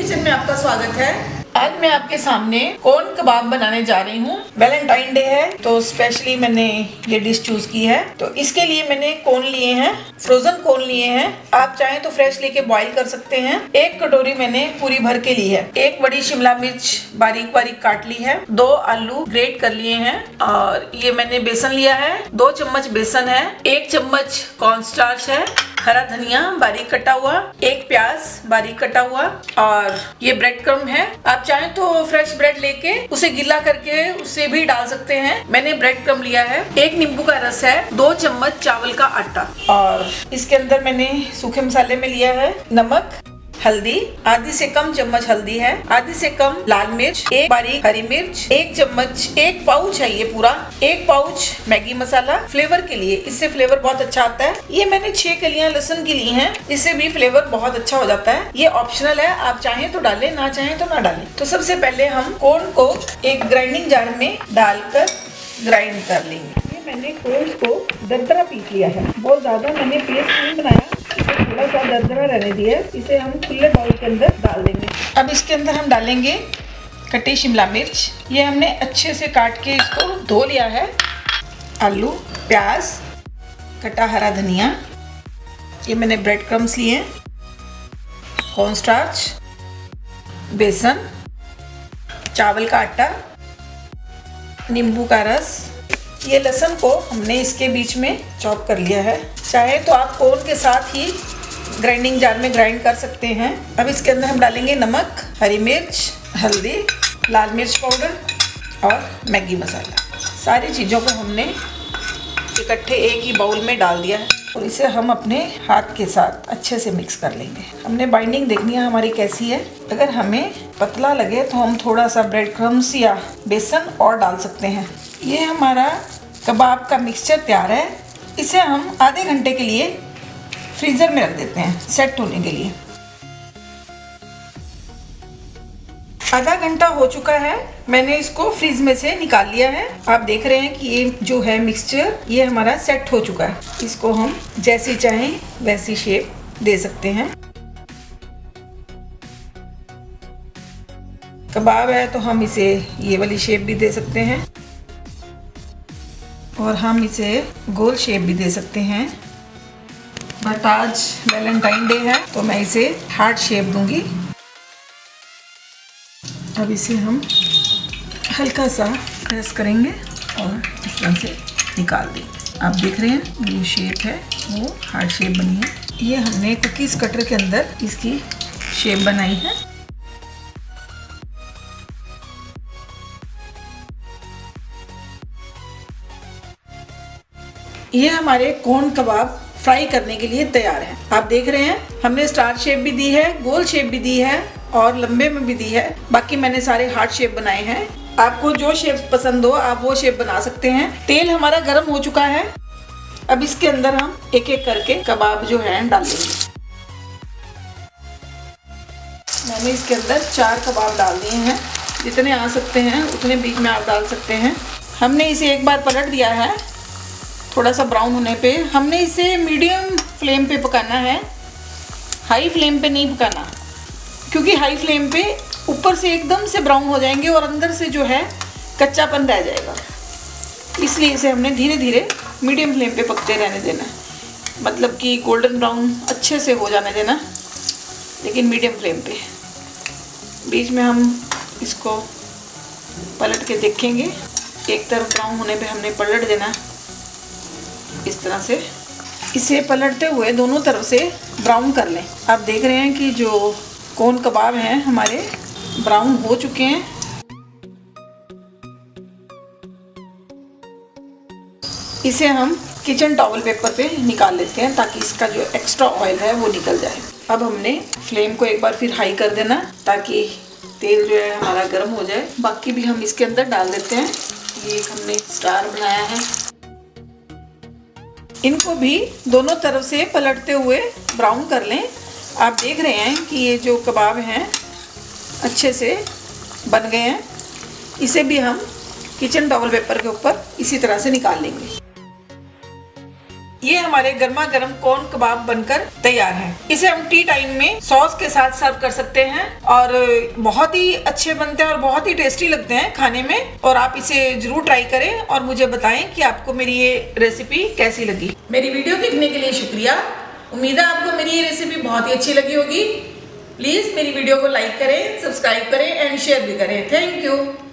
Kitchen में आपका स्वागत है। आज मैं आपके सामने कॉर्न कबाब बनाने जा रही हूँ। वैलेंटाइन डे है तो स्पेशली मैंने ये डिश चूज की है। तो इसके लिए मैंने कॉर्न लिए हैं, फ्रोजन कॉर्न लिए हैं। आप चाहें तो फ्रेश लेके बॉईल कर सकते हैं। 1 कटोरी मैंने पूरी भर के ली है। 1 बड़ी शिमला मिर्च बारीक बारीक काट ली है। 2 आलू ग्रेट कर लिए हैं और ये मैंने बेसन लिया है। 2 चम्मच बेसन है। 1 चम्मच कॉर्नस्टार्च है। हरा धनिया बारीक कटा हुआ, 1 प्याज बारीक कटा हुआ और ये ब्रेड क्रम्ब है। आप चाहें तो फ्रेश ब्रेड लेके उसे गीला करके उसे भी डाल सकते हैं। मैंने ब्रेड क्रम्ब लिया है। 1 नींबू का रस है। 2 चम्मच चावल का आटा और इसके अंदर मैंने सूखे मसाले में लिया है नमक, हल्दी, आधी से कम चम्मच हल्दी है, आधी से कम लाल मिर्च, 1 बारीक हरी मिर्च, 1 चम्मच, 1 पाउच है ये पूरा, 1 पाउच मैगी मसाला फ्लेवर के लिए, इससे फ्लेवर बहुत अच्छा आता है। ये मैंने 6 कलियां लहसुन की ली हैं, इससे भी फ्लेवर बहुत अच्छा हो जाता है। ये ऑप्शनल है, आप चाहें तो डालें, ना चाहें तो ना डालें। तो सबसे पहले हम कॉर्न को एक ग्राइंडिंग जार में डालकर ग्राइंड कर लेंगे। ये मैंने कॉर्न को दरदरा पीस लिया है, बहुत ज्यादा मैंने पेस्ट नहीं बनाया, थोड़ा सा दरदरा रहने दिया। इसे हम खुले बाउल के अंदर डाल देंगे। अब इसके अंदर हम डालेंगे कटी शिमला मिर्च, ये हमने अच्छे से काट के इसको धो लिया है। आलू, प्याज, कटा हरा धनिया, ये मैंने ब्रेड क्रम्स लिए, कॉर्नस्टार्च, बेसन, चावल का आटा, नींबू का रस। ये लहसुन को हमने इसके बीच में चॉप कर लिया है। चाहे तो आप कॉर्न के साथ ही ग्राइंडिंग जार में ग्राइंड कर सकते हैं। अब इसके अंदर हम डालेंगे नमक, हरी मिर्च, हल्दी, लाल मिर्च पाउडर और मैगी मसाला। सारी चीज़ों को हमने इकट्ठे एक ही बाउल में डाल दिया है और इसे हम अपने हाथ के साथ अच्छे से मिक्स कर लेंगे। हमने बाइंडिंग देखनी है हमारी कैसी है। अगर हमें पतला लगे तो हम थोड़ा सा ब्रेड क्रम्स या बेसन और डाल सकते हैं। ये हमारा कबाब का मिक्सचर तैयार है। इसे हम आधे घंटे के लिए फ्रीज़र में रख देते हैं सेट होने के लिए। आधा घंटा हो चुका है, मैंने इसको फ्रीज में से निकाल लिया है। आप देख रहे हैं कि ये जो है मिक्सचर ये हमारा सेट हो चुका है। इसको हम जैसी चाहें वैसी शेप दे सकते हैं। कबाब है तो हम इसे ये वाली शेप भी दे सकते हैं और हम इसे गोल शेप भी दे सकते हैं। बट आज वैलेंटाइन डे है तो मैं इसे हार्ट शेप दूंगी। अब इसे हम हल्का सा प्रेस करेंगे और इस तरह से निकाल देंगे। आप देख रहे हैं जो शेप है वो हार्ट शेप बनी है। ये हमने कुकीज़ कटर के अंदर इसकी शेप बनाई है। ये हमारे कॉर्न कबाब फ्राई करने के लिए तैयार है। आप देख रहे हैं हमने स्टार शेप भी दी है, गोल शेप भी दी है और लंबे में भी दी है। बाकी मैंने सारे हार्ट शेप बनाए हैं। आपको जो शेप पसंद हो आप वो शेप बना सकते हैं। तेल हमारा गर्म हो चुका है। अब इसके अंदर हम एक एक करके कबाब जो है डाल देंगे। मैंने इसके अंदर 4 कबाब डाल दिए हैं। जितने आ सकते हैं उतने बीच में आप डाल सकते हैं। हमने इसे एक बार पलट दिया है थोड़ा सा ब्राउन होने पे। हमने इसे मीडियम फ्लेम पे पकाना है, हाई फ्लेम पे नहीं पकाना, क्योंकि हाई फ्लेम पे ऊपर से एकदम से ब्राउन हो जाएंगे और अंदर से जो है कच्चापन रह जाएगा। इसलिए इसे हमने धीरे धीरे मीडियम फ्लेम पे पकते रहने देना है, मतलब कि गोल्डन ब्राउन अच्छे से हो जाने देना, लेकिन मीडियम फ्लेम पे। बीच में हम इसको पलट के देखेंगे। एक तरफ ब्राउन होने पे हमने पलट देना इस तरह से। इसे पलटते हुए दोनों तरफ से ब्राउन कर लें। आप देख रहे हैं कि जो कॉर्न कबाब हैं हमारे ब्राउन हो चुके हैं। इसे हम किचन टॉवल पेपर पे निकाल लेते हैं ताकि इसका जो एक्स्ट्रा ऑयल है वो निकल जाए। अब हमने फ्लेम को एक बार फिर हाई कर देना ताकि तेल जो है हमारा गर्म हो जाए। बाकी भी हम इसके अंदर डाल देते हैं। ये हमने स्टार बनाया है। इनको भी दोनों तरफ से पलटते हुए ब्राउन कर लें। आप देख रहे हैं कि ये जो कबाब हैं अच्छे से बन गए हैं। इसे भी हम किचन टॉवल पेपर के ऊपर इसी तरह से निकाल लेंगे। ये हमारे गर्मा गर्म कॉर्न कबाब बनकर तैयार है। इसे हम टी टाइम में सॉस के साथ सर्व कर सकते हैं और बहुत ही अच्छे बनते हैं और बहुत ही टेस्टी लगते हैं खाने में। और आप इसे जरूर ट्राई करें और मुझे बताएं कि आपको मेरी ये रेसिपी कैसी लगी। मेरी वीडियो देखने के लिए शुक्रिया। उम्मीद है आपको मेरी ये रेसिपी बहुत ही अच्छी लगी होगी। प्लीज मेरी वीडियो को लाइक करें, सब्सक्राइब करें एंड शेयर भी करें। Thank you.